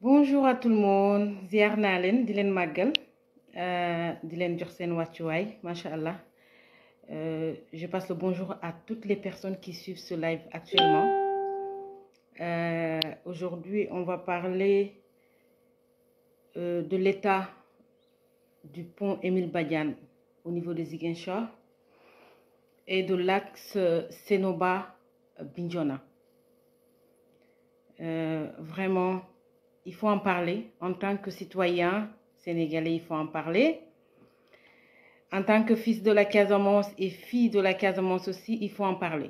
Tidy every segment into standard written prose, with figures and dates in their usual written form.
Bonjour à tout le monde ziar naa leen di leen màggal di leen jox seen wàccuwaay macha allah je passe le bonjour à toutes les personnes qui suivent ce live actuellement. Aujourd'hui on va parler de l'état du pont Émile Badiane au niveau de Ziguinchor et de l'axe Sénoba-Bignona. Vraiment, il faut en parler. En tant que citoyen sénégalais, il faut en parler. En tant que fils de la Casamance et fille de la Casamance aussi, il faut en parler.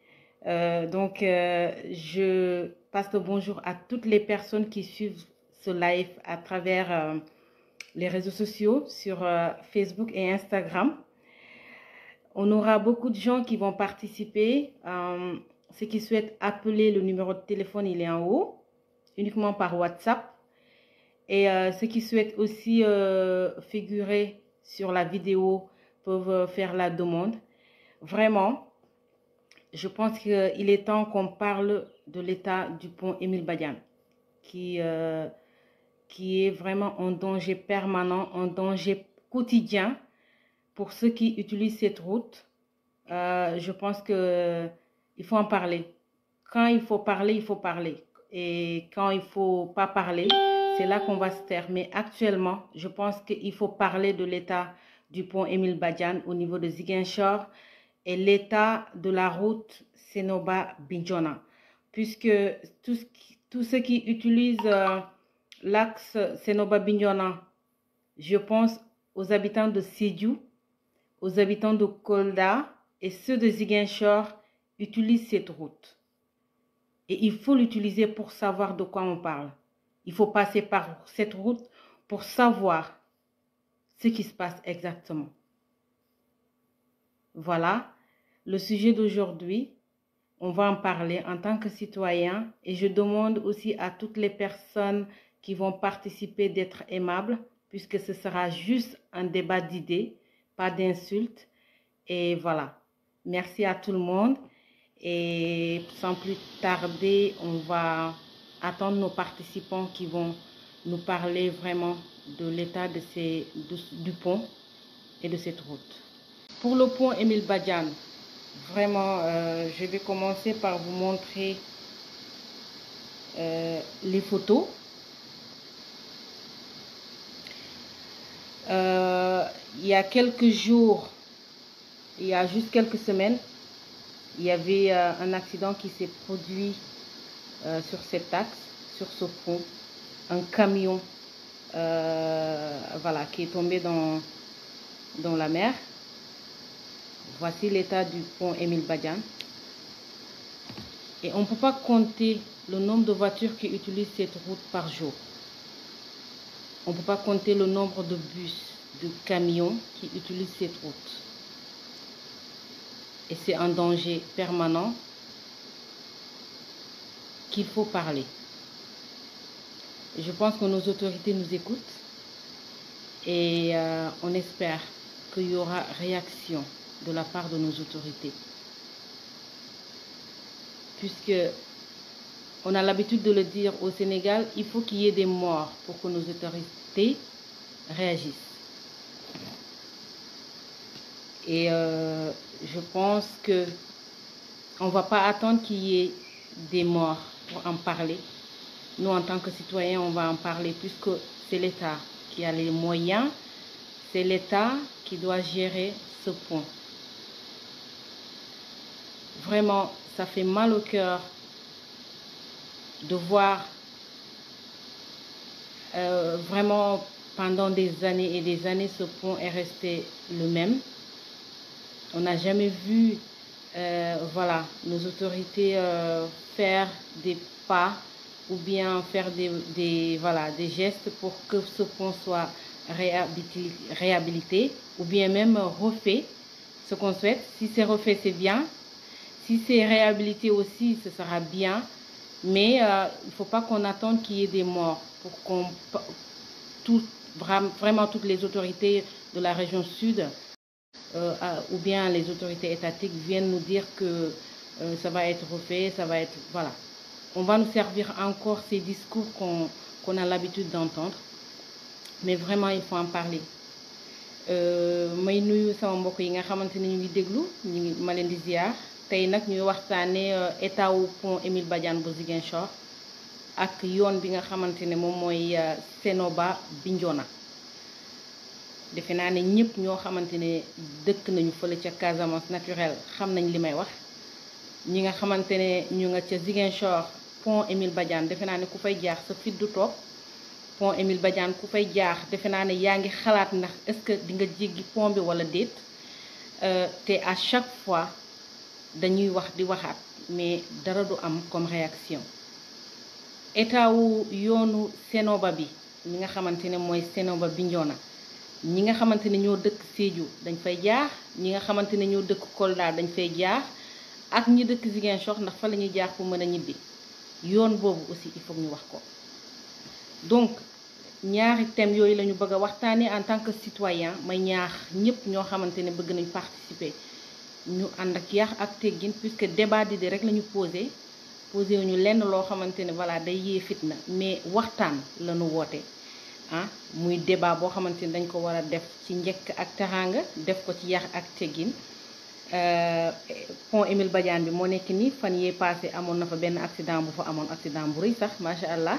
Je passe le bonjour à toutes les personnes qui suivent ce live à travers les réseaux sociaux sur Facebook et Instagram. On aura beaucoup de gens qui vont participer. Ceux qui souhaitent appeler, le numéro de téléphone, il est en haut, uniquement par WhatsApp. Et ceux qui souhaitent aussi figurer sur la vidéo peuvent faire la demande. Vraiment, je pense qu'il est temps qu'on parle de l'état du pont Émile Badiane, qui est vraiment un danger permanent, un danger quotidien pour ceux qui utilisent cette route. Je pense qu'il faut en parler. Quand il faut parler, il faut parler. Et quand il ne faut pas parler, c'est là qu'on va se taire. Mais actuellement, je pense qu'il faut parler de l'état du pont Émile Badiane au niveau de Ziguinchor et l'état de la route Sénoba-Bignona. Puisque tous ceux qui utilisent l'axe Sénoba-Bignona, je pense aux habitants de Sédhiou, aux habitants de Kolda et ceux de Ziguinchor utilisent cette route. Et il faut l'utiliser pour savoir de quoi on parle. Il faut passer par cette route pour savoir ce qui se passe exactement. Voilà, le sujet d'aujourd'hui, on va en parler en tant que citoyen et je demande aussi à toutes les personnes qui vont participer d'être aimables puisque ce sera juste un débat d'idées, pas d'insultes. Et voilà, merci à tout le monde. Et sans plus tarder, on va attendre nos participants qui vont nous parler vraiment de l'état du pont et de cette route. Pour le pont Émile Badiane, vraiment, je vais commencer par vous montrer les photos. Il y a quelques jours, il y a juste quelques semaines, il y avait un accident qui s'est produit sur cet axe, sur ce pont. Un camion voilà, qui est tombé dans la mer. Voici l'état du pont Émile Badiane. Et on ne peut pas compter le nombre de voitures qui utilisent cette route par jour. On ne peut pas compter le nombre de bus, de camions qui utilisent cette route. Et c'est un danger permanent qu'il faut parler. Je pense que nos autorités nous écoutent et on espère qu'il y aura réaction de la part de nos autorités. Puisque on a l'habitude de le dire au Sénégal, il faut qu'il y ait des morts pour que nos autorités réagissent. Et je pense qu'on ne va pas attendre qu'il y ait des morts pour en parler. Nous, en tant que citoyens, on va en parler puisque c'est l'État qui a les moyens, c'est l'État qui doit gérer ce pont. Vraiment, ça fait mal au cœur de voir vraiment pendant des années et des années, ce pont est resté le même. On n'a jamais vu voilà, nos autorités faire des pas ou bien faire voilà, des gestes pour que ce pont soit réhabilité ou bien même refait, ce qu'on souhaite. Si c'est refait, c'est bien. Si c'est réhabilité aussi, ce sera bien. Mais il ne faut pas qu'on attende qu'il y ait des morts pour qu'on vraiment toutes les autorités de la région sud ou bien les autorités étatiques viennent nous dire que ça va être refait, ça va être... Voilà. On va nous servir encore ces discours qu'on a l'habitude d'entendre, mais vraiment il faut en parler. may nuyu sama mbokk yi nga xamante ni ñu ngi déglu ñu ngi ma leen di ziar tey nag ñuy waxtaanee état wu pont Émile Badiane bu Ziguinchor ak yoon bi nga xamante ne moom mooy Sénoba Bignona. defe naa ne ñëpp ñoo xamante ne dëkk nañu fële ca Casamance naturelle xam nañ li may wax ñi nga xamante ne ñu nga ca Ziguinchor pont Émile Badiane defe naa ne ku fay jaar sa fit du toog. pont Émile Badiane ku fay jaar defe naa ne yaa ngi xalaat ndax est-ce que di nga jéggi pont bi wala déet te à chaque fois dañuy wax di waxaat mais dara du am comme réaction. état wu yoonu Sénoba bi ñi nga xamante ne mooy Sénoba Bignona ñi nga xamante ne ñoo dëkk Sédhiou dañ fay jaar ñi nga xamante ne ñoo dëkk Kolda dañ fay jaar ak ñi dëkk Ziguinchor ndax fa la ñuy jaar pour mën a ñibbi yoon boobu aussi il faut ñu wax ko. donc ñaari thèmes yooyu la ñu bëgg a waxtaanee en tant que citoyen may ñaax ñëpp ñoo xamante ne bëgg nañ participer ñu ànd ak yar ak teggin puisque débat d'idées rek la ñu posé wu ñu lenn loo xamante ne voilà day yee fitna mais waxtaan la ñu woote ah muy débat boo xamante ne dañ ko war a def ci njëkk ak teraanga def ko ci yar ak teggin. pont Émile Badiane bi moo nekk nii fan yee passé amoon na fa benn accident bu fa amoon accident bu rëy sax macha allah.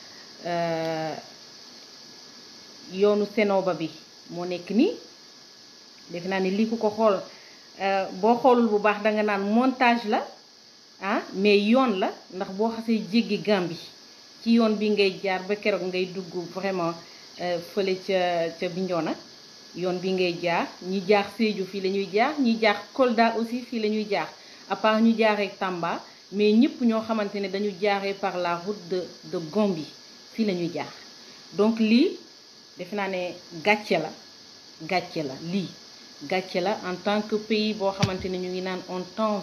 yoonu Sénoba bi moo nekk nii defe naa ni lii ku ko xool boo xoolul bu baax danga naan montage la ah mais yoon la ndax boo xasee jéggi Gambie ci yoon bi ngay jaar ba keroog ngay dugg vraiment fële ca Bignona yoon bi ngay jaar ñi jaar Sédhiou fii la ñuy jaar ñi jaar Kolda aussi fii la ñuy jaar à part ñu jaaree Tamba mais ñëpp ñoo xamante ne dañu jaaree par la route de Gambie fii la ñuy jaar donc lii defe naa ne gàcce la lii gàcce la en tant que pays boo xamante ne ñu ngi naan on tend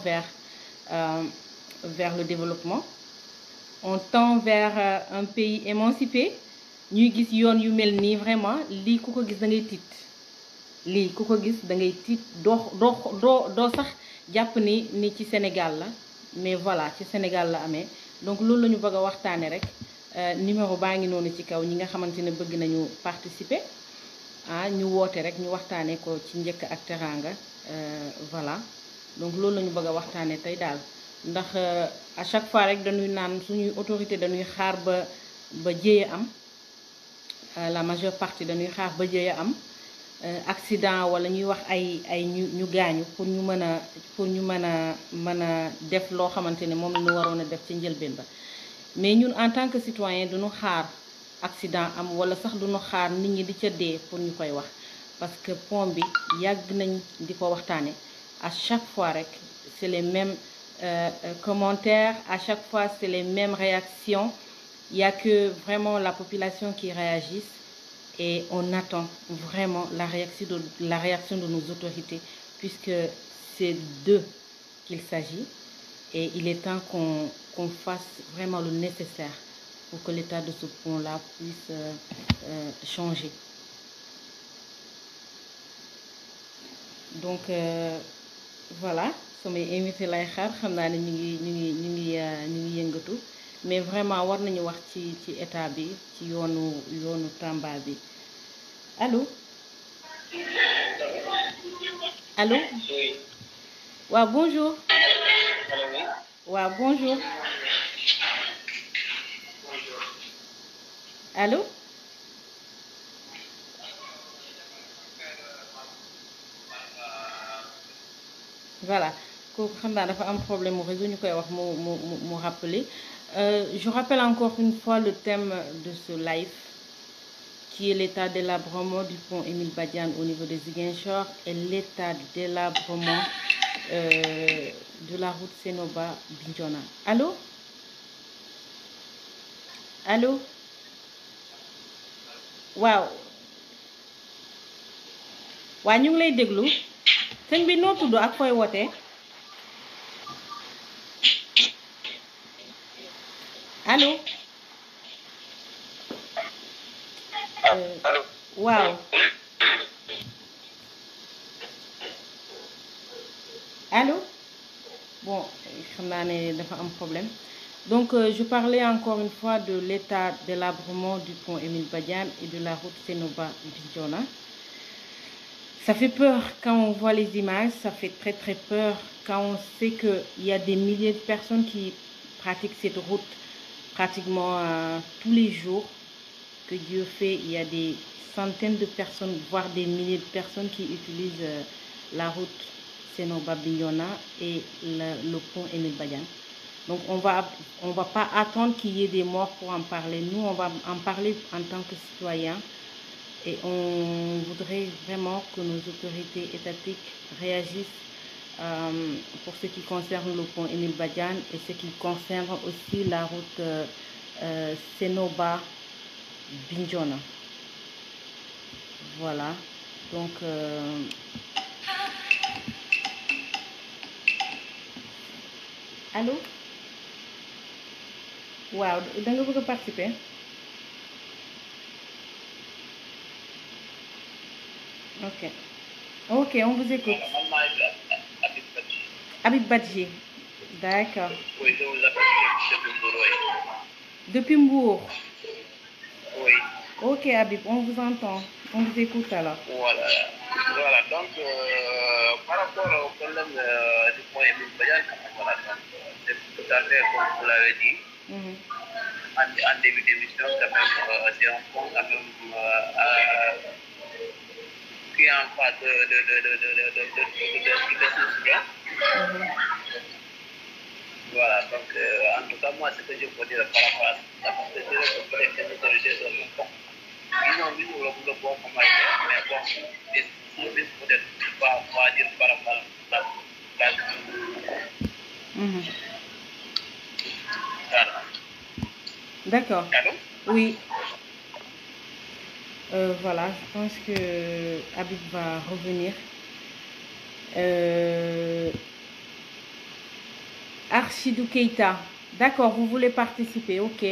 vers le développement on tend vers un pays émancipé ñuy gis yoon yu mel nii vraiment lii ku ko gis da ngay tiit lii ku ko gis da ngay tiit doo sax jàpp ni ci Sénégal la mais voilà ci Sénégal la amee donc loolu la ñu bëgg a waxtaane rek. numéro baa ngi noonu ci kaw ñi nga xamante ne bëgg nañu participer ah ñu woote rek ñu waxtaanee ko ci njëkk ak teraanga voilà donc loolu la ñu bëgg a waxtaanee tey daal ndax à chaque fois rek dañuy naan suñuy autorité dañuy xaar ba jéeya am la majeure partie dañuy xaar ba jéeya am accident wala ñuy wax ay ñu gaañu pour ñu mën a def loo xamante ne moom la ñu waroon a def ci njëlbeen ba. mais ñun en tant que citoyen duñu xaar accident am wala sax duñu xaar nit ñi di ca dee pour ñu koy wax parce que pont bi yàgg nañ di ko waxtaane à chaque fois rek c'est les mêmes commentaires à chaque fois c'est les mêmes réactions il y a que vraiment la population qui réagisse et on attend vraiment la réaction de nos autorités puisque c'est d'eux qu'il s'agit. Et il est temps qu'on fasse vraiment le nécessaire pour que l'état de ce pont-là puisse changer. Donc voilà samay invité lay xaar xam naa ne ñu ngi yëngatu mais vraiment war nañu wax ci état bi ci yoonu Tamba bi allô waaw bonjour. waaw bonjour allô voilà kooku xam naa dafa am problème mu réseau ñu koy wax mu rappeler je rappelle encore une fois le thème de ce live qui est l'état délabrement du pont Émile Badiane au niveau de Ziguinchor et l'état délabrement de la route Sénoba Bignona. Allô waaw ñu ngi lay déglu sëñ bi noo tudd ak fooy wootee allô waaw allô bon xam naa ne dafa am problème Donc, je parlais encore une fois de l'état délabrement du pont Émile Badiane et de la route Sénoba-Bignona. Ça fait peur quand on voit les images, ça fait très très peur quand on sait qu'il y a des milliers de personnes qui pratiquent cette route pratiquement tous les jours. Que Dieu fait, il y a des centaines de personnes, voire des milliers de personnes qui utilisent la route Sénoba-Bignona et le pont Émile Badiane. Donc on va pas attendre qu'il y ait des morts pour en parler. Nous, on va en parler en tant que citoyens et on voudrait vraiment que nos autorités étatiques réagissent pour ce qui concerne le pont Émile Badiane et ce qui concerne aussi la route Sénoba-Bignona. Voilà. Donc allô? Waaw, da nga bëgg a participer? Ok. Ok, on vous écoute. Habib Badji. D'accord. Oui, je vous appelle depuis Mbour, oui. Depuis Mbour. Oui. Ok, Habib, on vous entend. On vous écoute alors. Voilà. Voilà, donc par rapport au problème du point Émile Badiane, voilà, donc c'est tout à fait comme vous l'avez dit. En début d'émission, quand même, c'est un point quand même qui est en face de soutien. Voilà, donc en tout cas, moi, ce que je peux dire par rapport à ça, parce que c'est vrai que peut-être que les autorités sont ils ont vu le bon commentaire, mais bon, ils peut-être pas dire par rapport à ça. Voilà. D'accord. Allô? Oui. Voilà, je pense que Habib va revenir. Archidou Keita. D'accord, vous voulez participer, ok.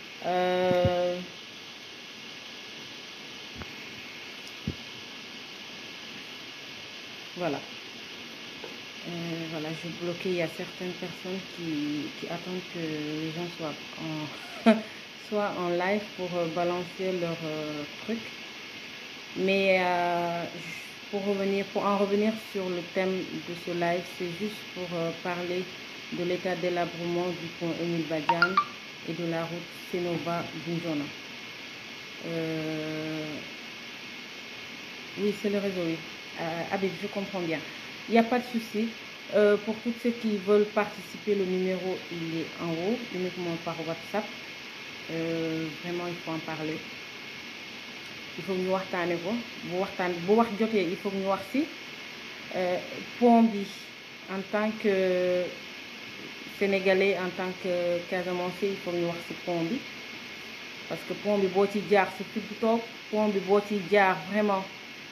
Voilà. Voilà, j'ai bloqué. Il y a certaines personnes qui attendent que les gens soient en live pour balancer leur truc. Mais pour en revenir sur le thème de ce live, c'est juste pour parler de l'état délabrement du pont Émile Badiane et de la route Sénoba-Bignona. Oui, c'est le réseau, oui. Habib, je comprends bien. Il n'y a pas de souci. Pour tous ceux qui veulent participer, le numéro il est en haut, uniquement par WhatsApp. Vraiment, il faut en parler. Il faut que ñu waxtaane ko bu wax jotee il faut que ñu wax ci pont bi en tant que sénégalais, en tant que Casamançais, il faut que ñu wax ci pont bi parce que pont bi boo ci jaar ci fi bu toog pont bi boo ci jaar vraiment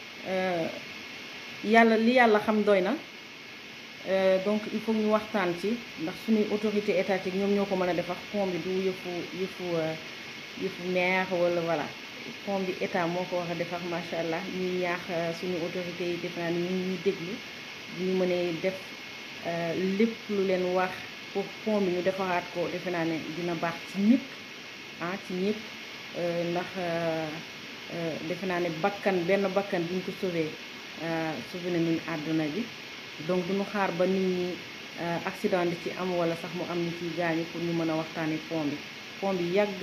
li yàlla xam doy na. Donc il faut que ñu waxtaan ci ndax suñuy autorité étatique ñoom ñoo ko mën a defar pont bi du yëfu maire wala voilà pont bi état moo ko war a defar macha allah ñuy ñaax suñu autorité yi def naa ni ñu ñuy déglu ñu mënee def lépp lu leen wax pour pont bi ñu defaraat ko defe naa ne dina baax ci ñëpp ci ñëpp ndax defe naa ne benn bakkan bi ñu ko sauvé nañu àdduna bi. Donc duñu xaar ba nit ñi accident di ci am wala sax mu am ni ciy gaañu pour ñu mën a waxtaani pont bi yàgg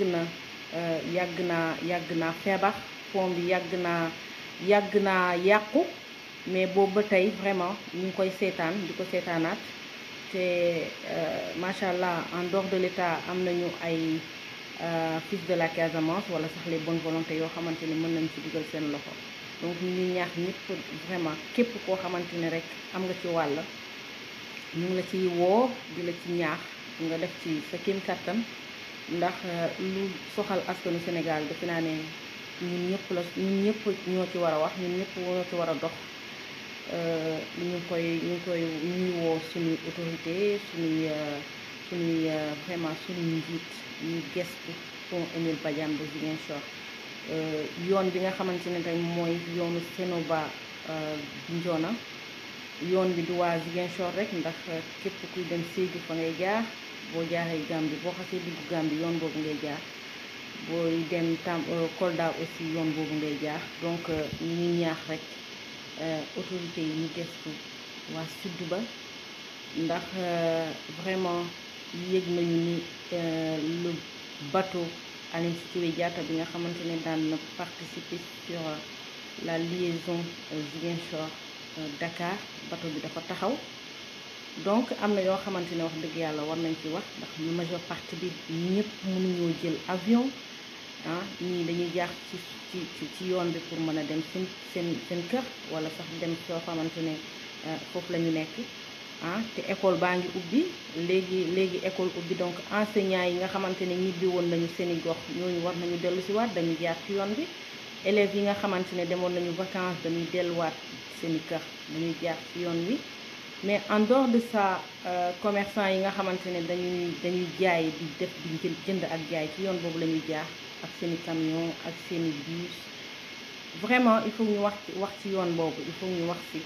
naa feebar pont bi yàgg naa yàqu mais boobu ba tey vraiment ñu ngi koy seetaan di ko seetaanaat te macha allah en dehors de l'état am nañu ay fils de la Casamance wala sax les bonnes volontés yoo xamante ni mën nañ ci dugal seen loxo. Donc ñu ngi ñaax ñëpp vraiment képp koo xamante ne rek am nga ci wàll ñu ngi la ciy woo di la ci ñaax nga def ci sa kéem kattan ndax lu soxal askanu Sénégal defe naa ne ñun ñëpp ñoo ci war a wax ñun ñëpp ñoo ci war a dox ñuy woo suñuy autorité suñuy vraiment suñuy njiit ñu gestu pont Émile Badiane ba Ziguinchor. Yoon bi nga xamante ne tey mooy yoonu Sénoba Bignona yoon bi du waa Ziguinchor rek ndax képp kuy dem Sédhiou fa ngay jaar boo jaaree Gambie boo xasee dugg Gambie yoon boobu ngay jaar booy dem Kolda aussi yoon boobu ngay jaar donc ñu ngi ñaax rek autorités yi ñu gëstu waa sud ba ndax vraiment yëg nañu ni le bateau Aline Sitoé Diatta bi nga xamante ne daan na participer sur la liaison Ziguinchor Dakar bateau bi dafa taxaw donc am na yoo xamante ne wax dëgg yàlla war nañ ci wax ndax ñu majeure partie bi ñëpp mënuñoo jël avion ñii dañuy jaar ci yoon bi pour mën a dem seen kër wala sax dem soo xamante ne foofu la ñu nekk te école baa ngi ubbi léegi école ubbi donc enseignants yi nga xamante ne ñibbi woon nañu seeni gox ñooñu war nañu dellu si waat dañuy jaar ci yoon bi élèves yi nga xamante ne demoon nañu vacances dañuy delluwaat seeni kër dañuy jaar ci yoon wi mais en dehors de ça commerçant yi nga xamante ne dañuy jaay di def di jënd ak jaay ci yoon boobu la ñuy jaar ak seeni camion ak seeni bus vraiment il faut ñu wax ci yoon boobu il faut ñu wax ci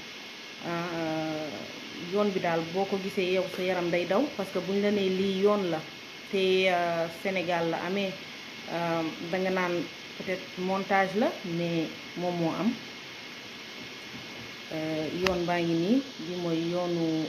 yoon bi daal boo ko gisee yow sa yaram day daw parce que buñ la nee lii yoon la te Sénégal la amee danga naan peut-être montage la mais moom moo am yoon baa ngi nii bi mooy yoonu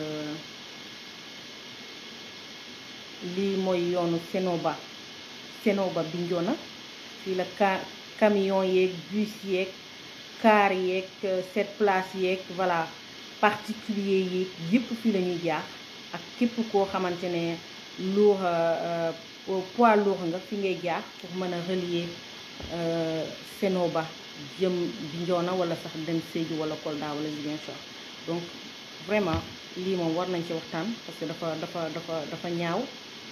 lii mooy yoonu Senoba Bignona fii la camion yeeg bus yeeg car yeeg 7 places yeeg voilà particulier yeeg yëpp fii la ñuy jaar ak képp koo xamante ne lourd poids lourd nga fi ngay jaar pour mën a relier Senoba jëm Bignona wala sax dem Sédhiou wala Kolda wala Ziguinchor donc vraiment lii moom war nañ ci waxtaan parce que dafa ñaaw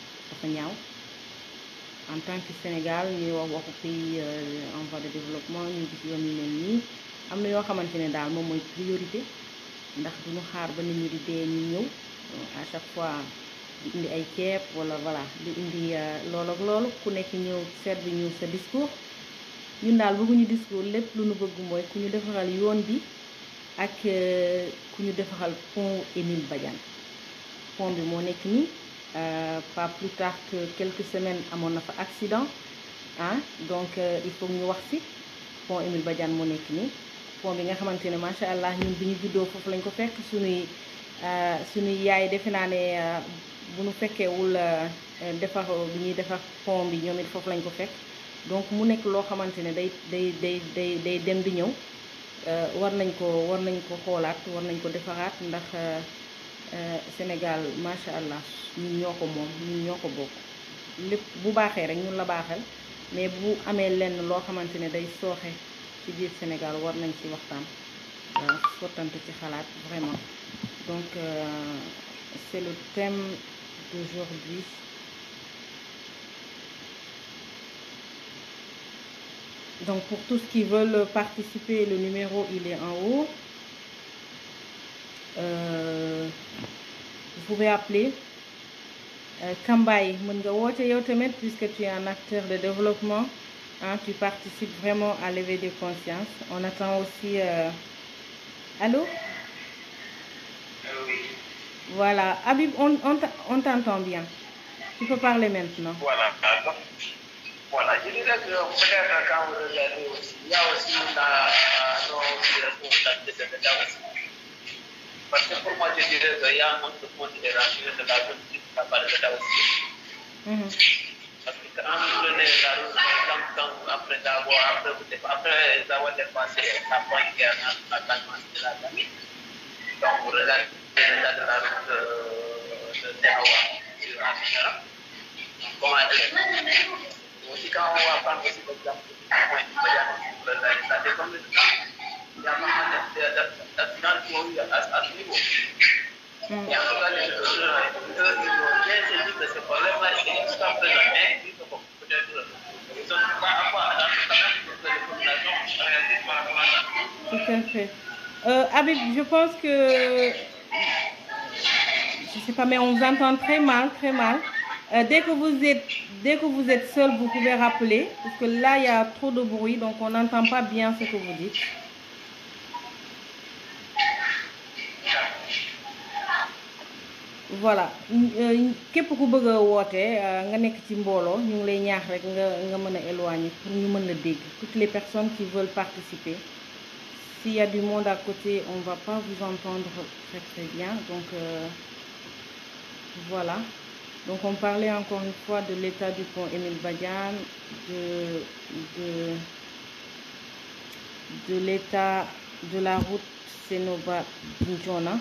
en tant que Sénégal ñuy wax waxu pays en voie de développement ñu gis yoon yu mel nii am na yoo xamante ne daal moom mooy priorité ndax duñu xaar ba nit ñi di dee ñu ñëw à chaque fois di indi ay ceeb wala voilà di indi loolu ak loolu ku nekk ñëw servi ñu sa discours ñun daal bëgguñu discours lépp lu ñu bëgg mooy ku ñu defaral yoon bi ak ku ñu defaral pont Émile Badiane pont bi moo nekk nii pas plus tard que quelques semaines amoon na fa accident donc il faut ñu wax ci pont Émile Badiane moo nekk nii pont bi nga xamante ne macha allah ñun bi ñu juddoo foofu lañ ko fekk suñuy yaay defe naa ne bu ñu fekkeewul defar bi ñuy defar pont bi ñoom it foofu lañ ko fekk donc mu nekk loo xamante ne day dem di ñëw war nañ ko xoolaat war nañ ko defaraat ndax Sénégal macha allah ñun ñoo ko moom ñun ñoo ko bokk lépp bu baaxee rek ñun la baaxal mais bu amee lenn loo xamante ne day sooxe ci biir Sénégal war nañ ci waxtaan sottante ci xalaat vraiment donc c'est le thème d'aujourd'hui. Donc pour tous qui veulent participer, le numéro il est en haut. Vous pouvez appeler Kambay mën nga woote yow tamit puisque tu es un acteur de développement, tu participes vraiment à l'éveil des consciences. On attend aussi allô? Allô, oui. Voilà, Habib, on t'entend bien. Tu peux parler maintenant. Voilà. Voilà, je dirais que peut-être quand vous regardez aussi, il y a aussi nos responsabilités de l'État aussi. Parce que pour moi, je dirais qu'il y a un manque de considération de la justice de la part de l'État aussi. Parce que quand vous prenez la route, après avoir dépassé la frontière entre la Casamance et la Gambie, donc vous regardez l'état de la route de Tehawa sur Amina, comment elle est. Aussi, quand on va prendre aussi l'exemple du point de Badiane, ça fait comme le temps, il y a pas mal d'accidents qui ont eu à ce niveau. Et en tout cas, les gens, ils ont bien saisi de ce problème-là, et jusqu'à présent, mais peut-être ils ne sont pas à voir dans quand même pour que les populations réalisent par rapport à ça. Tout à fait. Habib, je pense que, je ne sais pas, mais on vous entend très mal, très mal. Dès que vous êtes seul, vous pouvez rappeler, parce que là, il y a trop de bruit, donc on n'entend pas bien ce que vous dites. voilà képp ku bëgg a woote nga nekk ci mbooloo ñu ngi lay ñaax rek nga mën a éloigner pour ñu mën la dégg toutes les personnes qui veulent participer. S'il y a du monde à côté, on ne va pas vous entendre très très bien. Donc voilà. Donc on parlait encore une fois de l'état du pont Émile Badiane, de l'état de la route Sénoba-Bignona.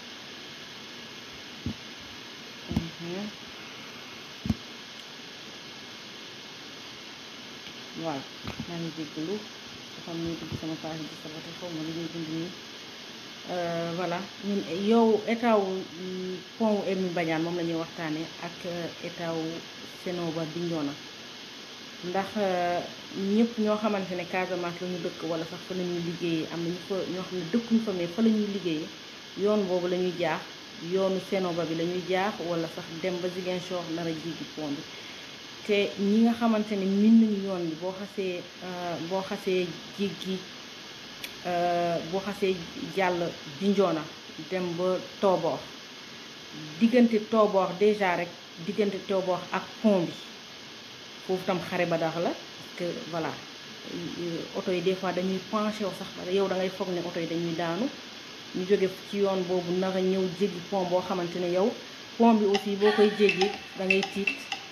Voilà, maa ngi jégalu dafa am ñuy dugg sama page bi saboté xaw ma li ñuy dund nii voilà ñun yow état wu pont wu Émile Badiane moom la ñuy waxtaanee ak état wu Sénoba Bignona ndax ñëpp ñoo xamante ne Casamance la ñu dëkk wala sax fa la ñuy liggéeyee am na ñu fa ñoo xam ne dëkkuñu fa mais fa la ñuy liggéeyee yoon boobu la ñuy jaax yoonu Sénoba bi la ñuy jaax wala sax dem ba Ziguinchor nar a jéggi pont bi. te ñi nga xamante ne min nañu yoon bi boo xasee jéggi boo xasee jàll Bignona dem ba Tooboor diggante Tooboor déjà rek diggante Tooboor ak pont bi foofu tam xare ba dax la parce que voilà oto yi des fois dañuy penché wu sax yow da ngay foog ne oto yi dañuy daanu ñu jóge ci yoon boobu nar a ñëw jéggi pont boo xamante ne yow pont bi aussi boo koy jéggi da ngay tiit.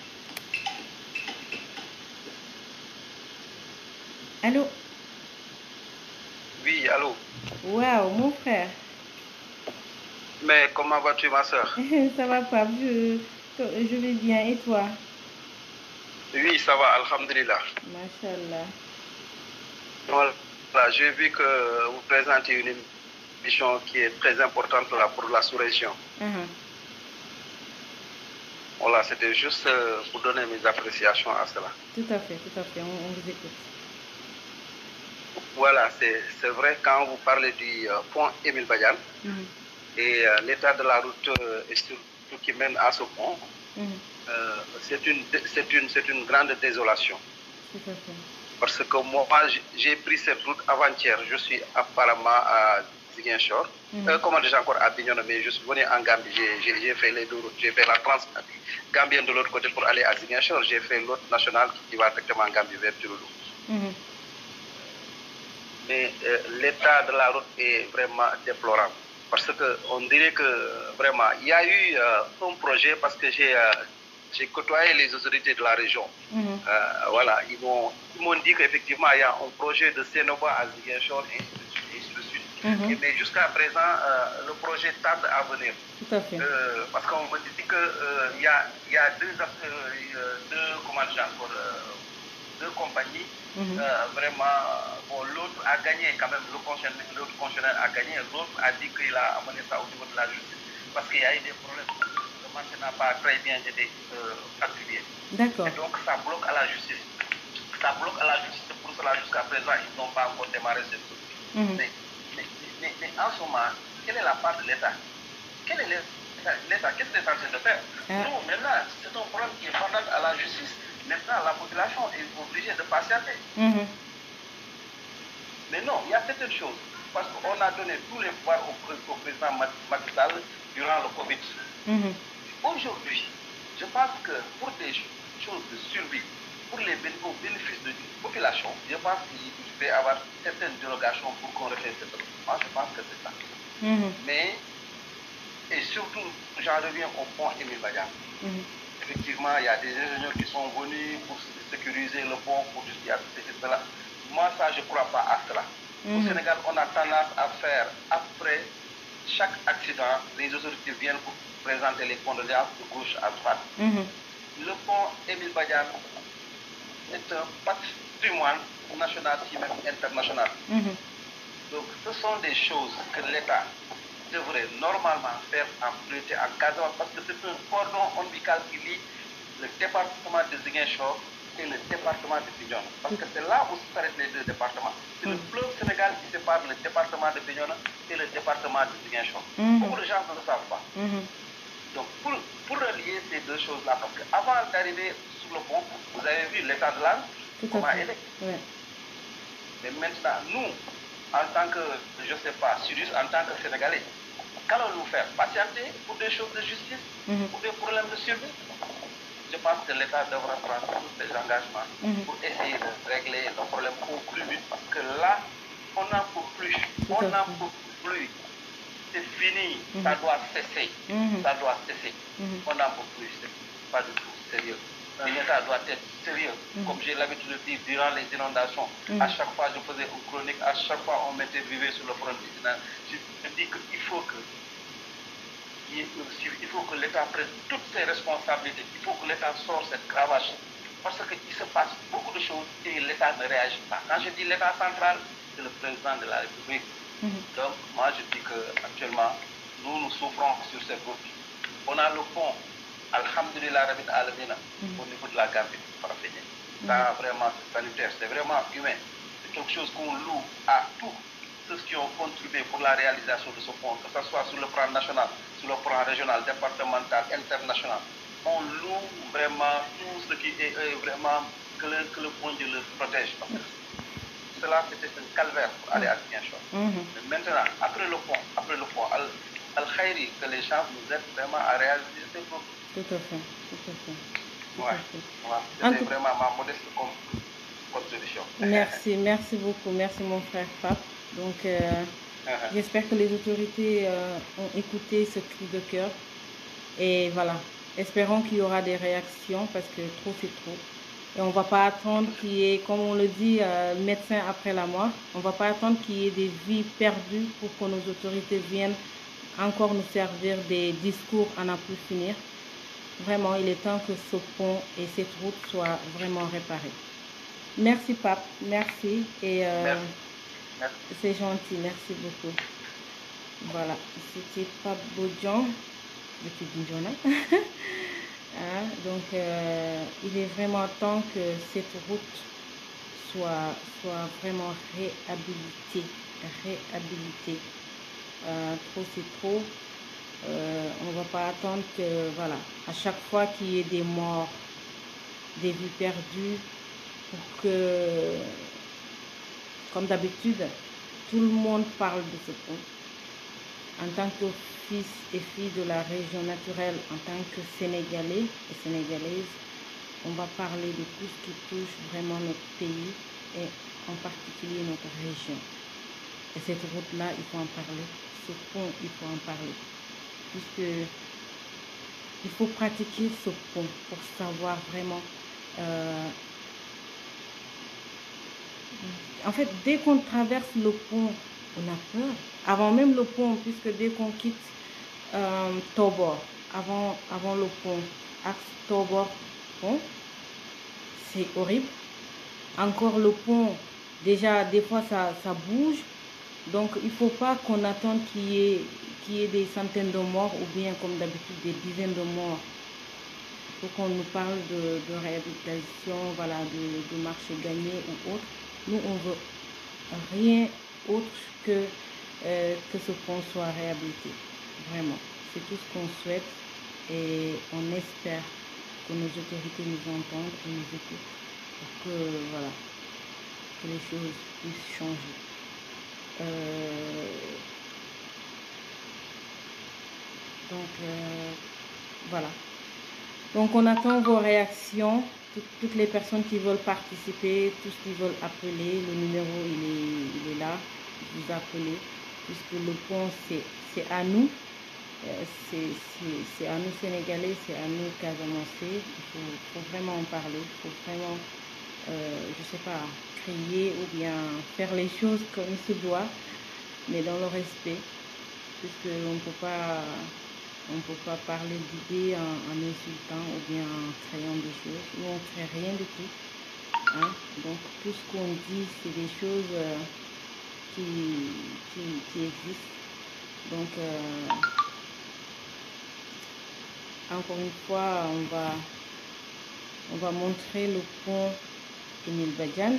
Allô? Oui, allô? Wow, mon frère. Mais comment vas-tu, ma soeur? Ça va pas, je vais bien, et toi? Oui, ça va, alhamdulillah. Machallah. Voilà, j'ai vu que vous présentez une émission qui est très importante là pour la sous-région. Voilà, c'était juste pour donner mes appréciations à cela. Tout à fait, on vous écoute. Voilà, c'est vrai quand vous parlez du pont Émile Badiane et l'état de la route et surtout qui mène à ce pont, c'est une grande désolation. Tout à fait. Parce que moi, j'ai pris cette route avant-hier. Je suis apparemment à Ziguinchor. Comment déjà encore à Bignona, mais je suis venu en Gambie. J'ai fait les deux routes. J'ai fait la trans-gambienne de l'autre côté pour aller à Ziguinchor. J'ai fait l'autre nationale qui va directement en Gambie vers Tuloulou. Mais l'état de la route est vraiment déplorable. Parce qu'on dirait que vraiment, il y a eu un projet parce que j'ai côtoyé les autorités de la région. Voilà, ils m'ont dit qu'effectivement, il y a un projet de Sénoba à Ziguinchor et ainsi de suite. Mais jusqu'à présent, le projet tarde à venir. Tout à fait. Parce qu'on me dit qu'il y a deux compagnies. Vraiment, bon, l'autre a gagné quand même, l'autre concessionnaire a gagné, l'autre a dit qu'il a amené ça au niveau de la justice. Parce qu'il y a eu des problèmes, le marché n'a pas très bien été attribué. D'accord. Et donc ça bloque à la justice. Ça bloque à la justice, pour cela jusqu'à présent, ils n'ont pas encore démarré cette chose. Mais en ce moment, quelle est la part de l'État? Quel est l'État? Qu'est-ce qu'il est en train de faire? Nous, maintenant, c'est un problème qui est pendant à la justice. Maintenant, la population est obligée de patienter. Mais non, il y a certaines choses. Parce qu'on a donné tous les pouvoirs au président Macky Sall durant le Covid. Aujourd'hui, je pense que pour des choses de survie, pour les bénéfices de la population, je pense qu'il peut y avoir certaines dérogations pour qu'on refait cette chose. Moi, je pense que c'est ça. Mais, et surtout, j'en reviens au pont Émile Badiane. Effectivement, il y a des ingénieurs qui sont venus pour sécuriser le pont, pour justifier cela. Moi, ça, je ne crois pas à cela. Au Sénégal, on a tendance à faire, après chaque accident, les autorités viennent pour présenter les condoléances de gauche à droite. Le pont Émile Badiane est un patrimoine national et même international. Donc, ce sont des choses que l'État devrait normalement faire en priorité en Casamance parce que c'est un cordon ombilical qui lie le département de Ziguinchor et le département de Bignona. Parce que c'est là où s'arrêtent les deux départements. C'est le fleuve Sénégal qui sépare le département de Bignona et le département de Ziguinchor. Beaucoup de gens ne le savent pas. Donc pour relier ces deux choses-là, parce qu'avant d'arriver sur le pont, vous avez vu l'état de l'âne, comment elle est. Mais maintenant, nous, en tant que, je ne sais pas, Sudus, en tant que Sénégalais, qu'allons-nous faire? Patienter pour des choses de justice, pour des problèmes de survie? Je pense que l'État devra prendre tous ses engagements pour essayer de régler le problème au plus vite, parce que là, on n'en peut plus. On n'en peut plus. C'est fini. Ça doit cesser. Ça doit cesser. On n'en peut plus. C'est pas du tout sérieux. Un État doit être sérieux. Comme j'ai l'habitude de dire, durant les inondations, à chaque fois je faisais une chronique, à chaque fois on mettait vivre sur le front du Sénat. Je dis qu'il faut que l'État prenne toutes ses responsabilités. Il faut que l'État sorte cette cravache. Parce qu'il se passe beaucoup de choses et l'État ne réagit pas. Quand je dis l'État central, c'est le président de la République. Donc, moi, je dis qu'actuellement, nous souffrons sur cette route. On a le pont, Alhamdulillah Rabbil Alamina, au niveau de la Gambie, Faraféné. Ça, vraiment, c'est sanitaire, c'est vraiment humain. C'est quelque chose qu'on loue à tous ceux qui ont contribué pour la réalisation de ce pont, que ce soit sur le plan national, sur le plan régional, départemental, international. On loue vraiment tout ce qui est vraiment que le pont Dieu le protège. Parce que cela, c'était un calvaire pour aller à Ziguinchor. Maintenant, après le pont, Al-Khairi, que les gens nous aident vraiment à réaliser ces choses. Tout à fait, tout à fait. C'était vraiment ma modeste contribution. Merci beaucoup, merci mon frère Pape. Donc, j'espère que les autorités ont écouté ce cri de cœur. Et voilà, espérons qu'il y aura des réactions parce que trop c'est trop. Et on ne va pas attendre qu'il y ait, comme on le dit, médecin après la mort. On ne va pas attendre qu'il y ait des vies perdues pour que nos autorités viennent encore nous servir des discours à n'en plus finir. Vraiment, il est temps que ce pont et cette route soient vraiment réparés. Merci Pape, merci. Et c'est gentil, merci beaucoup. Voilà, c'était Pape Bodian depuis Bignona. Donc, il est vraiment temps que cette route soit vraiment réhabilitée. Trop c'est trop. On ne va pas attendre que, voilà, à chaque fois qu'il y ait des morts, des vies perdues, pour que, comme d'habitude, tout le monde parle de ce pont. En tant que fils et filles de la région naturelle, en tant que Sénégalais et Sénégalaises, on va parler de tout ce qui touche vraiment notre pays et en particulier notre région. Et cette route-là, il faut en parler. Ce pont, il faut en parler. Puisque il faut pratiquer ce pont pour savoir vraiment... En fait, dès qu'on traverse le pont, on a peur. Avant même le pont, puisque dès qu'on quitte Tobor, avant le pont, axe Tobor, pont, c'est horrible. Encore le pont, déjà, des fois, ça bouge. Donc, il ne faut pas qu'on attende qu'il y ait des centaines de morts ou bien, comme d'habitude, des dizaines de morts. Il faut qu'on nous parle de réhabilitation, voilà, de marché gagné ou autre. Nous, on veut rien autre que ce pont soit réhabilité. Vraiment, c'est tout ce qu'on souhaite et on espère que nos autorités nous entendent et nous écoutent pour que, voilà, que les choses puissent changer. Voilà. Donc, on attend vos réactions. Toutes les personnes qui veulent participer, tous qui veulent appeler, le numéro il est là, vous appelez, puisque le pont c'est à nous, c'est à nous Sénégalais, c'est à nous Casamancés. Il faut vraiment en parler, il faut vraiment, je sais pas, crier ou bien faire les choses comme il se doit, mais dans le respect, puisqu'on ne peut pas parler d'idées en insultant ou bien en créant des choses. Nous, on ne crée rien du tout. Hein? Donc, tout ce qu'on dit, c'est des choses qui existent. Donc, encore une fois, on va montrer le pont Émile Badiane.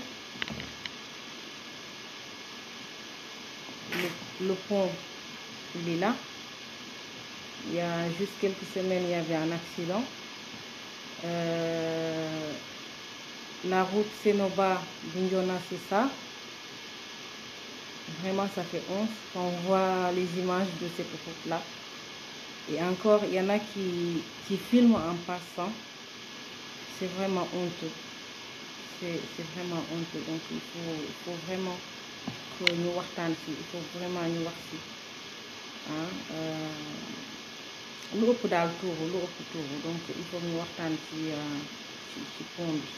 Le pont, il est là. Il y a juste quelques semaines, il y avait un accident. La route Sénoba Bignona, c'est ça. Vraiment, ça fait honte quand on voit les images de cette route-là. Et encore, il y en a qui filment en passant. C'est vraiment honteux. C'est vraiment honteux. Donc, il faut vraiment que nous waxtaan ci. Il faut vraiment ñu wax ci. Lu ëpp daal tuuru lu ëpp tuuru. Donc, il faut ñu waxtaan ci pont bi.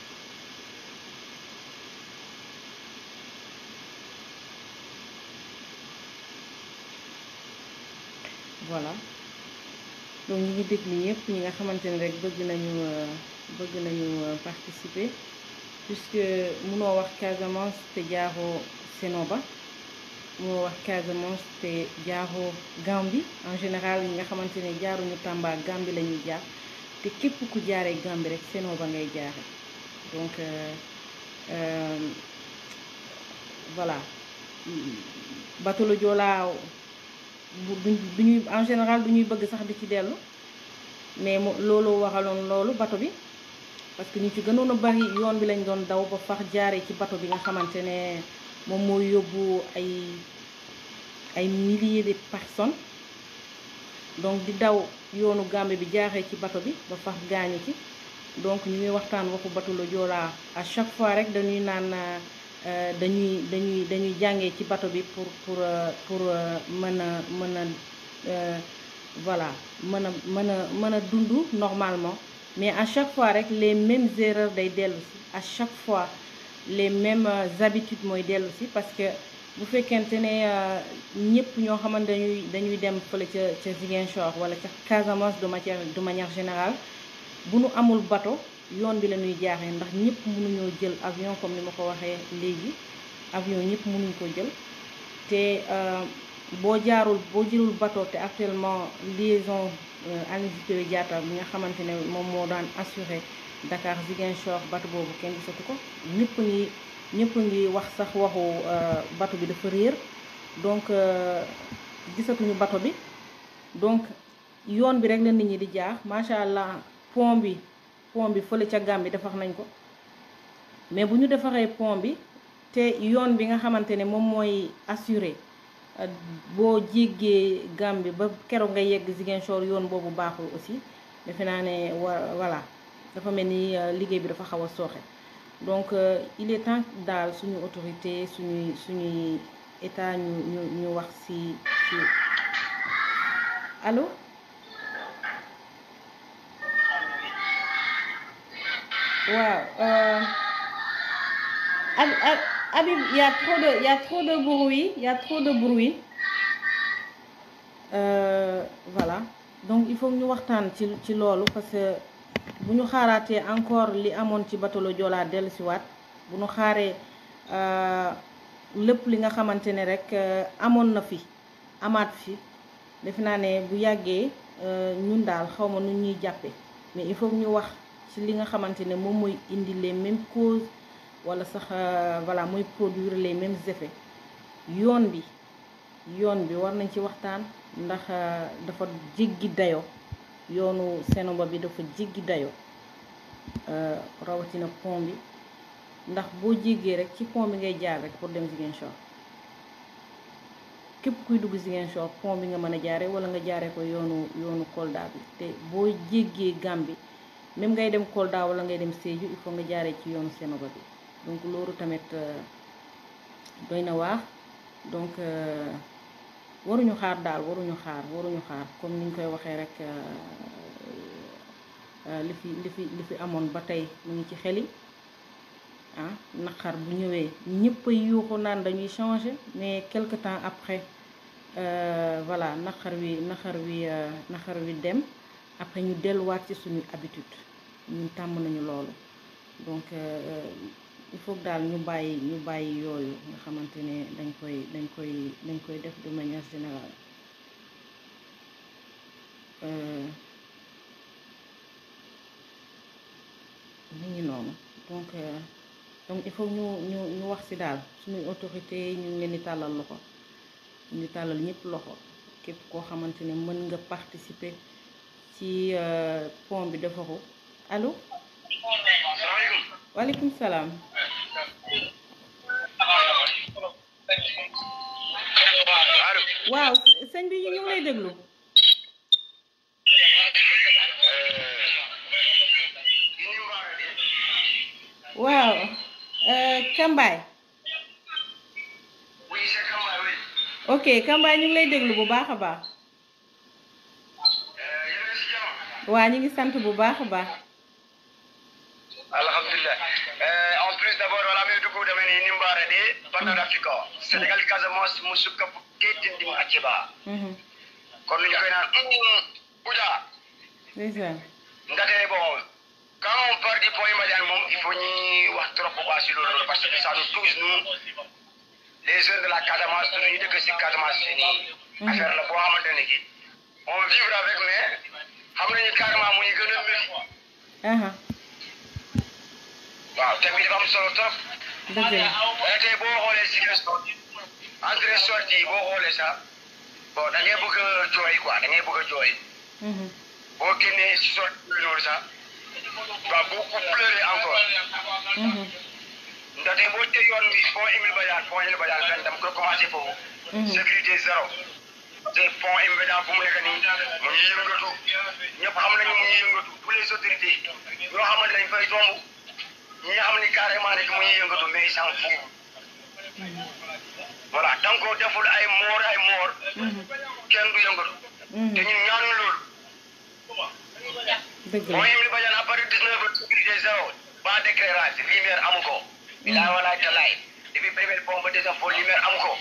Voilà. Donc ñu ngi déglu ñëpp ñi nga xamante ne rek bëgg nañu participer puisque mënoo wax Casamance te jaaroo Sénoba mënoo wax Casamance te jaaroo Gambie en général ñi nga xamante ne jaaruñu Tamba Gambie la ñuy jaar te képp ku jaaree Gambie rek Sénoba ngay jaare donc voilà bateau le Joola duñuy en général duñuy bëgg sax di ci dellu mais loolu waraloon loolu bateau bi parce que ñu ci gënoon a bari yoon bi lañ doon daw ba fax jaaree ci bateau bi nga xamante ne moom mooy yóbbu ay milliers de personnes donc di daw yoonu Gambie bi jaaree ci bateau bi ba fax gaañu ci donc ñu ngi waxtaan waxu bateau le Joola à chaque fois rek dañuy naan dañuy jàngee ci bateau bi pour mën a voilà mën a dund normalement mais à chaque fois rek les mêmes erreurs day dellu si à chaque fois les mêmes habitudes mooy dellu si parce que bu fekkente ne ñëpp ñoo xamante dañuy dem fële ca Ziguinchor wala ca Casamance de manière générale bu nu amul bateau yoon bi la ñuy jaaxee ndax ñëpp mënuñoo jël avion comme ni ma ko waxee léegi avion ñëpp mënuñ ko jël te boo jëlul bateau te actuellement liaison Aline Sitoé Diatta bi nga xamante ne moom moo daan assuré Dakar Ziguinchor bateau boobu kenn gisatu ko ñëpp ngi wax sax waxu bateau bi dafa réer donc gisatuñu bateau bi donc yoon bi rek la nit ñi di jaar macha allah pont bi fële ca Gambie defar nañ ko mais bu ñu defaree pont bi te yoon bi nga xamante ne moom mooy assuré boo jéggee Gambie ba keroog nga yegg Ziguinchor yoon boobu baaxul aussi defe naa ne voilà dafa mel ni liggéey bi dafa xaw a sooxe donc il est temps daal suñu autorité suñuy état ñu wax ci allo waaw Habib, il y a trop de bruit. Voilà. Donc il faut que nous waxtaan ci loolu parce que bu ñu xaaraatee encore li amoon ci bateau le Joola dellu si waat bu ñu xaaree lépp li nga xamante ne rek amoon na fi amaat fi defe naa ne bu yàggee ñun daal xawma nu ñuy jàppe mais il faut que ñu wax ci li nga xamante ne moom mooy indi les mêmes causes wala sax voilà mooy produire les mêmes effets yoon bi war nañ ci waxtaan ndax dafa jéggi dayo yoonu Sénoba bi dafa jéggi dayo rawatina pont bi ndax boo jéggee rek ci pont bi ngay jaar rek pour dem Ziguinchor képp kuy dugg Ziguinchor pont bi nga mën a jaare wala nga jaaree ko yoonu Kolda bi te boo jéggee Gambie même ngay dem Kolda wala ngay dem Sédhiou il faut nga jaaree ci yoonu Sénoba bi donc loolu tamit doy na waax donc waruñu xaar daal waruñu xaar comme ni ñu koy waxee rek li fi amoon ba tey mu ngi ci xeli naqar bu ñëwee ñëpp a yuuxu naan dañuy changer mais quelque temps après voilà naqar wi dem après ñu delluwaat ci suñu habitude ñun tàmm nañu loolu donc il faut daal ñu bàyyi yooyu nga xamante ne dañ koy def de manière générale ni ngi noonu donc il faut ñu wax ci daal suñuy autorité ñu ngi leen di tàllal loxo ñu ngi tàllal ñëpp loxo képp koo xamante ne mën nga participer ci pont bi defaru allo waaleykum salaam waaw sëñ bi ñu ngi lay déglu. waaw Kambaay. ok Kambaay ñu ngi lay déglu bu baax a baax. waa ñu ngi sant bu baax a baax. alhamdulillah en plus d'abord wala mi dugu dama ni nimbare de banda d'Afrique Sénégal Casamance musuka ke dindi ma aceba kon ñu koy naan Ouja déjà ndate bon quand on parle du point Madiane moom il faut ñi wax trop bu baax si loolu parce que ça nous touche nous les jeunes de la Casamance ñu dëkk si Casamance ni affaire la boo xamante ne ki on vivre avec mais xam nañu carrément mu ñu gën a mbir waaw thème bi dafa am solo trop. dëgg la tey boo xoolee si entrée sortie boo xoolee sax bon da ngay bëgg a jooy quoi da ngay bëgg a jooy. boo génnee si sortie bi loolu sax va beaucoup pleurer encore. ndaxte boo tey yoon bi pont Émile Badiane ren dama ko commencé foofu. sécurité zéro. te pont Émile Badiane fu mu nekk nii mu ngi yëngatu ñëpp xam nañu mu ngi yëngatu tous les autorités yoo xamante dañ fay tomb. ñi nga xam ni carrément rek mu ngi yëngatu mais sans fou voilà donc deful ay moor kenn du yëngatu te ñun ñaanu loolu dëgg la mooy Émile Badiane à partir de 19 sécurité zéro ba d'éclairage lumière amu ko bilaa walaay talaay depuis premier pont ba deuxième pont lumière amu ko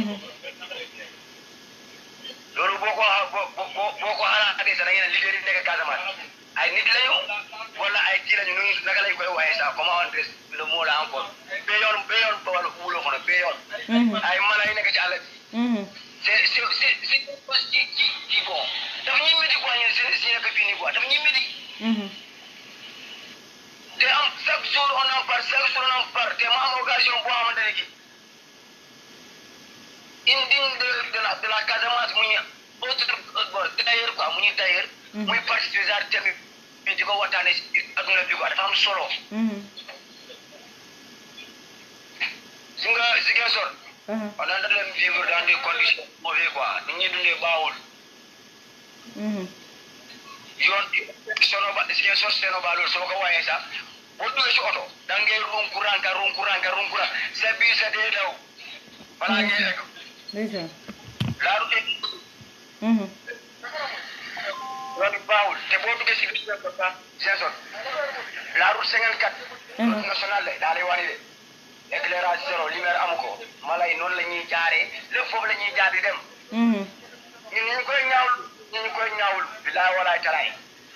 loolu boo ko xalaatee sax da ngeen leader yi nekk Casamance ay nit lañu wala ay kii lañu nuyu naka lañu koy waxee sax comment on dit le mot là encore béyoon wala wuloo ko nag béyoon ay mala yi nekk ci àll bi c'est ci bon dafa ñuy métti quoi ñun si nekk fii nii quoi dafa ñuy métti te am chaque jour on en parle te ma am occasion boo xamante ne ki indigne de la Casamance mu ñu autre tailleur quoi mu ñu tailleur muy participer tamit di ko waxtaanee si adduna bi quoi dafa am solo. si nga Ziguinchor. on a leen vivre dans des conditions mauvaises quoi nit ñi dundee baawul. yoon Ziguinchor Sénégal loolu soo ko waxee sax boo duggee si oto da ngay runkuraan sa biir sa dee daw. balaa ngay egg. déjà. laa route yoon baawul te boo duggee si biir Ziguinchor la route 54. route nationale la daa lay wane de éclairage zéro lumière amu ko mala yi noonu la ñuy jaaree lépp foofu la ñuy jaar di dem. ñun ñu ngi koy ñaawul bilaay walaay talaay.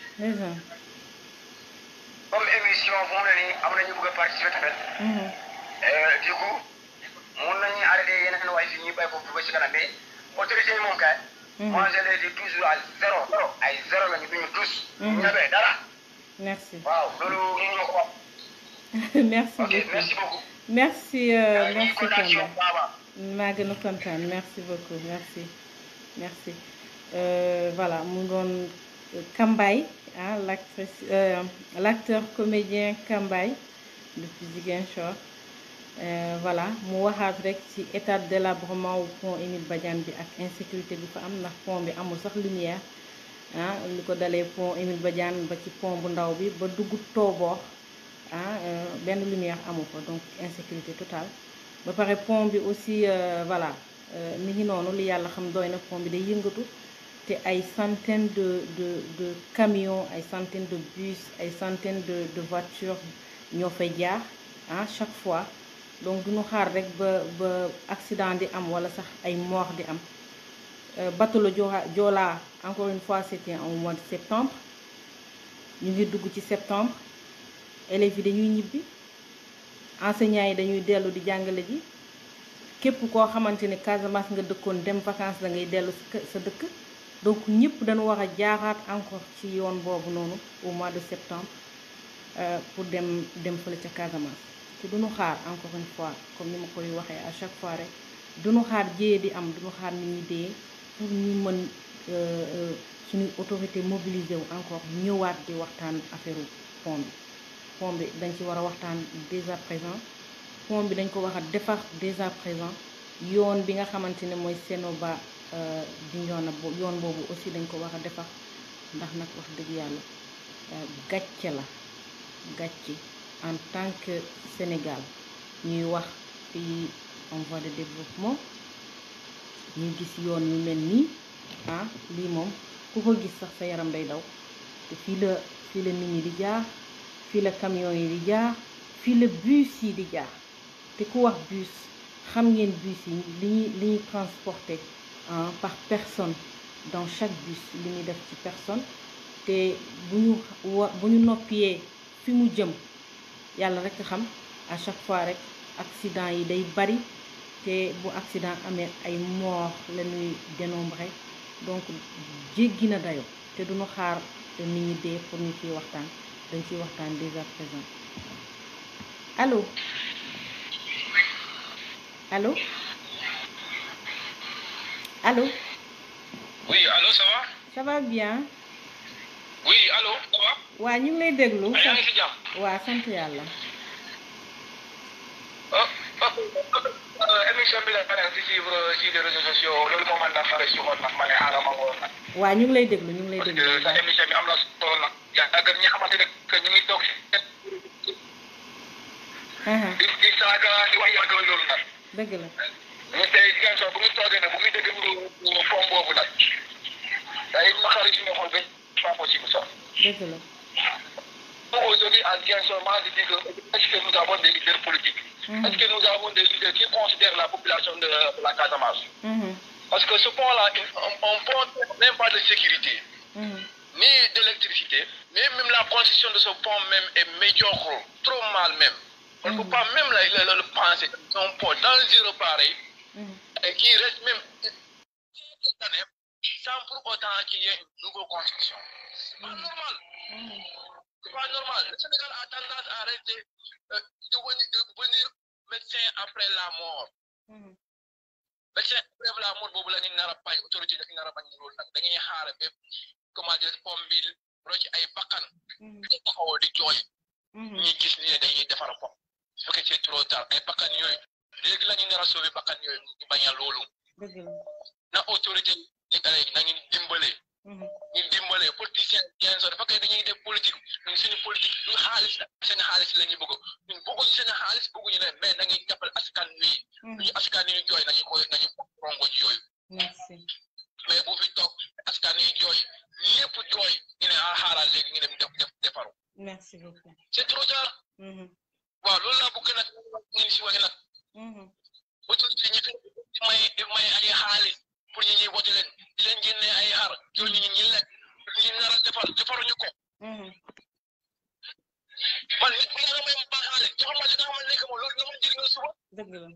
comme émission fu mu ne nii am na ñu bëgg a participer tamit. du coup mun nañu arrêté yeneen waay fii ñuy bay ko ba si kanam mais autorité yi moom kay. moi je les dis toujours à zéro ay zéro la ñu duñu tous. ñebe dara. merci waaw loolu ñu ñoo ko wax. merci beaucoup ok merci beaucoup. merci merci Kamba. maa gën a kontaan merci beaucoup merci voilà mu doon Kambaay ah l'acteur comédien Kambaay depuis Ziguinchor voilà mu waxaat rek ci état de délabrement wu pont Émile Badiane bi ak insécurité bi fa am ndax pont bi amul sax lumière ah li ko dalee pont Émile Badiane ba ci pont bu ndaw bi ba dugg Tooboor ah benn lumière amu ko donc insécurité totale ba pare pont bi aussi voilà mi ngi noonu li yàlla xam doy na pont bi day yëngatu te ay centaines de camions ay centaines de bus ay centaines de voitures ñoo fay jaar ah chaque fois donc duñu xaar rek ba accident di am wala sax ay mort di am bateau le Joola encore une fois c'était au mois de septembre ñu ngi dugg ci septembre élèves yi dañuy ñibbi enseignants yi dañuy dellu di jàngale ji képp koo xamante ni Casamance nga dëkkoon dem vacances da ngay dellu sa dëkk donc ñëpp dañu war a jaaraat encore ci yoon boobu noonu au mois de septembre pour dem fële ca Casamance te duñu xaar encore une fois comme ni ma koy waxee à chaque fois rek duñu xaar jéye di am duñu xaar nit ñi dee pour ñu mën suñu autorité mobilisé wu encore ñëwaat di waxtaan affaire pont bi dañ ci war a waxtaan dès à présent pont bi dañ ko wax a defar dès à présent yoon bi nga xamante ne mooy Sénoba Bignona yoon boobu aussi dañ ko war a defar ndax nag wax dëgg yàlla gàcce la gàcce en tant que Sénégal ñuy wax pays en voie de développement ñuy gis yoon yu mel nii ah lii moom ku ko gis sax sa yaram day daw te fii la nit ñi di jaar fii la camion yi di jaar fii la bus yi di jaar te ku wax bus xam ngeen bus yi li ñuy transporter par personne dans chaque bus li ñuy def ci personne te bu ñu noppee fi mu jëm yàlla rek xam à chaque fois rek accident yi day bari te bu accident amee ay mort la ñuy dénombré donc jéggi na dayo te duñu xaar te nit ñi dee pour ñu ciy waxtaan dañ ciy waxtaan dès à présent allô allô allô oui allô ça va. ça va bien. oui allô ça va. waa ñu ngi lay déglu. yaa ngi si jàmm. waa sant yàlla. émission bi la pare si suivre si les réseaux sociaux loolu moo man dafa si xool nag ma ne xaaral ma woon nag. waa ñu ngi lay déglu ñu ngi lay parce déglu. que sa émission bi am na solo nag. yaa gën ñi xamante ne que ñu ngi toog di saaga di wax yàgg loolu nag. dëgg la. ñu tey jigéen soo bu ñu toogee nag bu ñu dégg fond boobu nag day naqari suñu xol ba pas possible sax. dëgg la. Aujourd'hui, à Ziguinchor, moi, je dis que est-ce que nous avons des leaders politiques? Est-ce que nous avons des leaders qui considèrent la population de la Casamance? Parce que ce pont-là, on pont même pas de sécurité, ni d'électricité, mais même la construction de ce pont même est médiocre, trop mal même. On ne peut pas même le penser. C'est un pont dangereux pareil, et qui reste même cette année, sans pour autant qu'il y ait une nouvelle construction. C'est pas normal. C'est pas normal. Le Sénégal a tendance à rester devenir médecin après la mort. Médecin après la mort, boobu la ñu nar a bañ autorité dañu nar a bañ loolu nag dañuy xaar ba comment dire pomme bi rocc ay bakkan. di taxawoo di jooy. ñuy gis ni dañuy defar pom. su fekkee c'est trop tard ay bakkan yooyu léegi la ñu nar a sauver bakkan yooyu ñu bañ a loolu. na autorité yi nañu dimbale. ñu dimbale politicien yenn soo dafa koy dañuy def politique ñun suñu politique du xaalis la seen xaalis la ñuy bëgg ñun bëgguñu seen xaalis bëgguñu leen mais nañuy jàppale askan wi ñu askan yi jooy nañu rongo ji yooyu mais bu fi toog askan yi jooy lépp jooy ñu ne xaaral léegi ñu dem defaru merci beaucoup c'est trop tard waaw loolu laa bëgg nag ngeen si waxe nag autorité ñi fi may ay xaalis pour ñi ñuy voté leen di leen génne ay xar yooyu ñi lekk ñu nar a defaruñu ko. man nit ñi nga may baaxaale joxal ma li nga xamante ne que moom loolu la ma jëriñoo suba. dëgg la.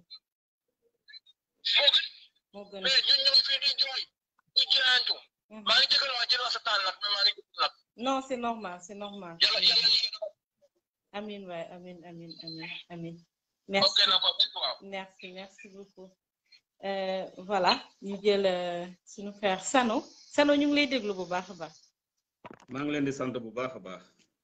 moo gën mais ñun ñoo fii di jooy di jooyantu. maa ngi jégalu waa jël sa taal nag mais maa ngi jégalu nag. non c'est normal c'est normal. yàlla amin waay amin. merci merci beaucoup. voilà ñu jël suñu frère Sano ñu ngi lay déglu bu baax a baax. maa ngi leen di sant bu baax a baax.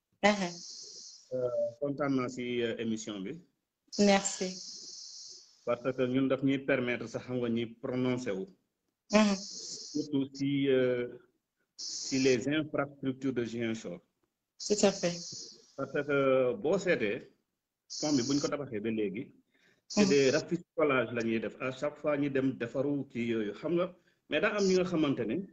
kontaan naa si émission bi. merci. parce que ñun daf ñuy permettre sax xam nga ñuy prononcer wu. surtout si les infrastructures de Ziguinchor. tout à fait. parce que boo seetee pont bi bu ñu ko tabaxee ba léegi. c'est des rafistolages la ñuy def à chaque fois ñu dem defaru ci yooyu xam nga mais daa am ñi nga xamante ne.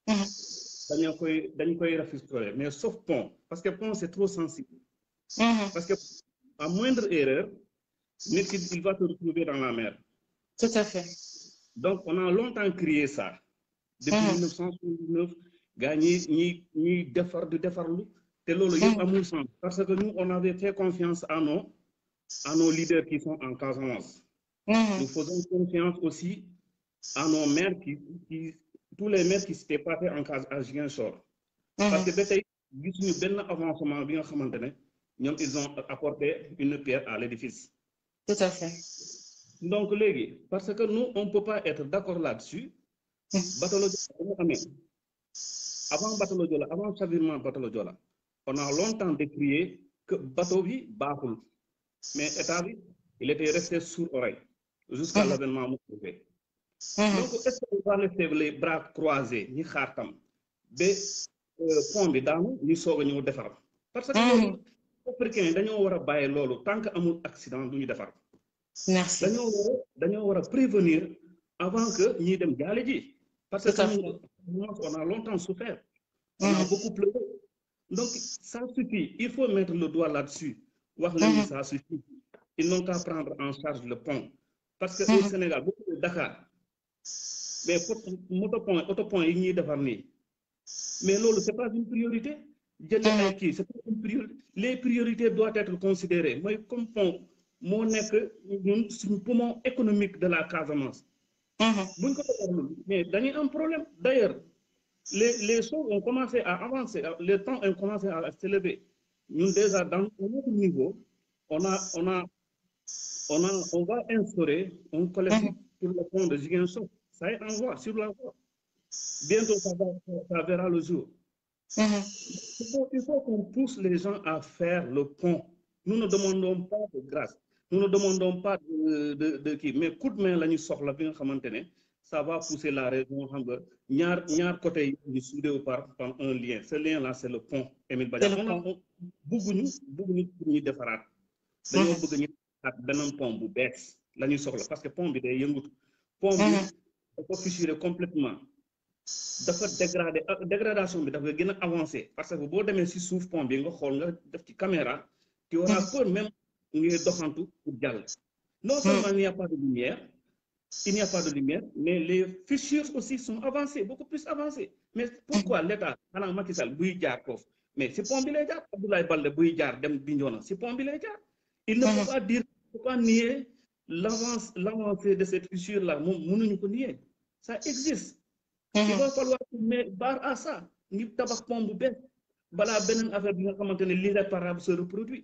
dañ koy rafistoler mais sauf pont parce que pont c'est trop sensible. parce que à moindre erreur nit ki il va se retrouver dans la mer. tout à fait. donc on a longtemps crié ça. depuis 1979 gars ñuy defar di defarlu te loolu yëpp amul sens parce que nous on avait fait confiance à nos leaders qui sont en Casamance. Nous faisons confiance aussi à nos maires tous les maires qui s'étaient passés en cas à Ziguinchor. Parce que ba tey gisuñu benn avancement bi nga xamante ne ñoom ils ont apporté une pierre à l'édifice. Tout à fait. Donc léegi parce que nous on peut pas être d'accord là-dessus. Batalo Joola amee avant Batalo Joola avant chavirement Batalo Joola on a longtemps décrié que bateau bi baaxul. Mais état bi il était resté sourd oreille jusqu'à l'avènement Moussouké. Donc, est-ce qu'on va laisser les bras croisés, ni xartam, be pont bi daanu ni soga ñu défar parce que lolu africain dañoo wara bayé lolu tant que amul accident duñu défar. Merci. Dañoo wara prévenir avant que ñi dem jalé ji parce que on a longtemps souffert. On a beaucoup pleuré. Donc ça suffit, il faut mettre le doigt là-dessus. Wax leen ça suffit. Ils n'ont qu'à prendre en charge le pont parce que au Sénégal beaucoup de Dakar mais autopont yi ñuy defar nii mais loolu c'est pas une priorité c'est pas une priorité. Les priorités doivent être considérées mooy comme pont moo nekk ñun suñu poumon économique de la Casamance buñ ko defar mais dañuy un problème d'ailleurs les choses ont commencé à avancer les temps ont commencé à s'élever ñun déjà dans notre niveau on va instaurer un collectif pour le pont de Ziguinchor. Ça est en voie, sur la voie. Bientôt, ça verra le jour. Il faut qu'on pousse les gens à faire le pont. Nous ne demandons pas de grâce. Nous ne demandons pas de qui. Mais coup de main, la nuit sort la bien ça va pousser la raison. Ñaar côté du soudé par un lien. Ce lien-là, c'est le pont. Émile Badiane. Beaucoup pour nous défarat. D'ailleurs, beaucoup de pont bu bees la ñuy soxla parce que pont bi day yëngut pont bi dafa fissuré complètement dafa dégradation bi dafa gën a avancé parce que boo demee si suuf pont bi nga xool nga def ci caméra tu auras peur même ngay doxantu pour jàll non seulement il n'y a pas de lumière mais les fissures aussi sont avancées beaucoup plus avancées mais pourquoi l'État xanaa Macky Sall buy jaar foofu mais si pont bi lay jaar Abdoulaye Baldé buy jaar dem Bignona si pont bi lay jaar. Il ne faut pas dire, il ne faut pas nier l'avancée de cette fissure-là. Nous ko nier. Ça existe. Il va falloir mettre barre à ça. Nous tabac pont bu bees. Bala benen affaire bi nga xamantene l'irréparable se reproduit.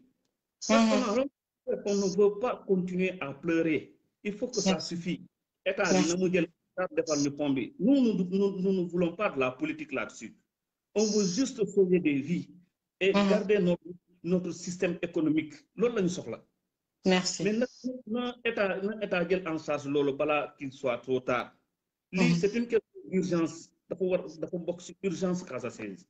On ne veut pas continuer à pleurer. Il faut que ça suffise. État bi na mu jël defal ñu pont bi. Nous ne voulons pas de la politique là-dessus. On veut juste sauver des vies et garder notre système économique. Merci. Mais l'État jël en charge lolo bala qu'il soit trop tard. C'est une question d'urgence. Dafa bokk ci urgence Casamance.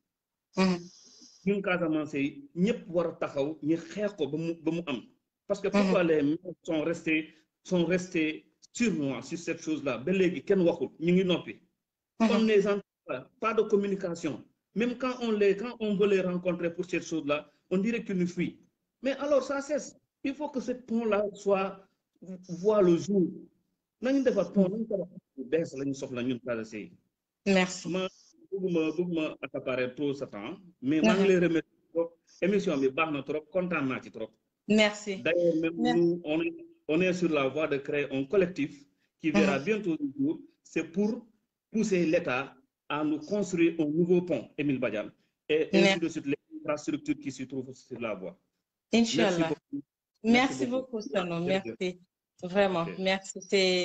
Ñun Casamance ñëpp war a taxaw ñu xeex ko ba mu am. Parce que pourquoi les maires sont restés surnois sur cette chose-là ba léegi kenn waxul ñu ngi noppi. On les entend pas de communication. Même quand on veut les rencontrer pour cette chose-là, on dirait qu'ils nous fuient. Mais alors ça cesse. Il faut que ce pont-là voit le jour. Nañu defar pont nañu tabax bu bees lañu soxla ñun Casamance. Merci. bëgguma accaparer trop ce temps. Mais maa ngi lay remercier trop. Émission bi baax na trop kontaan naa ci trop. Merci. D'ailleurs même nous on est sur la voie de créer un collectif qui verra bientôt le jour. C'est pour pousser l'État à nous construire un nouveau pont, Émile Badiane, et ainsi de suite les infrastructures qui se trouvent sur la voie. Inch'Allah. Merci beaucoup, Sano. Merci. Vraiment, merci.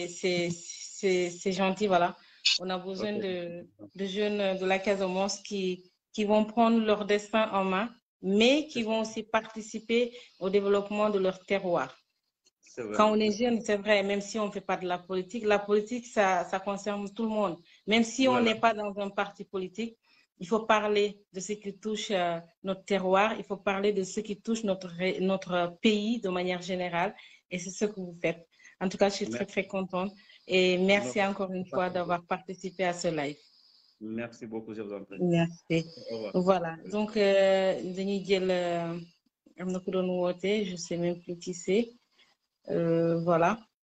C'est gentil, voilà. On a besoin de jeunes de la Casamance qui vont prendre leur destin en main, mais qui vont aussi participer au développement de leur terroir. Quand on est jeune, c'est vrai, même si on ne fait pas de la politique, ça concerne tout le monde. Même si on n'est pas dans un parti politique, il faut parler de ce qui touche notre terroir, il faut parler de ce qui touche notre pays de manière générale, et c'est ce que vous faites. En tout cas, je suis très, très contente. Et merci encore une fois d'avoir participé à ce live. Merci beaucoup, je vous en prie. Merci. Voilà. Donc, dañuy jël am na ku doon woote, je sais même plus qui c'est. Voilà.